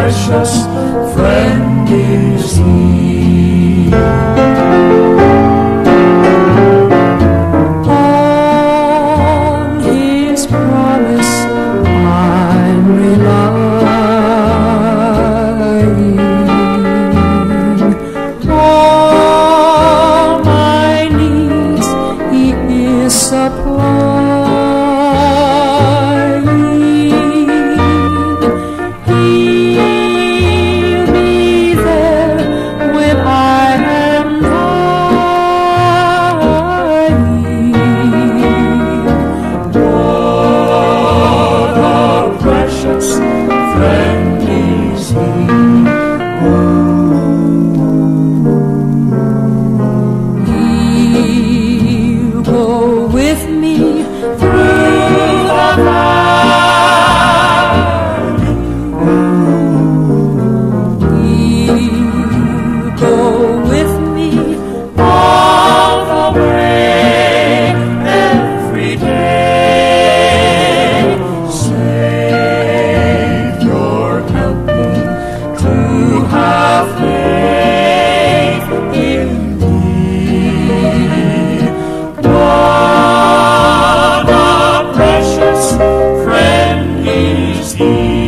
precious friend is he. On his promise I'm relying. All my needs he is supplying. He'll be there when I am dying. What a precious friend is he. He'll go with me through the valley. He'll go with me all the way, every day. Savior, help me to have faith in thee. What a precious friend is he.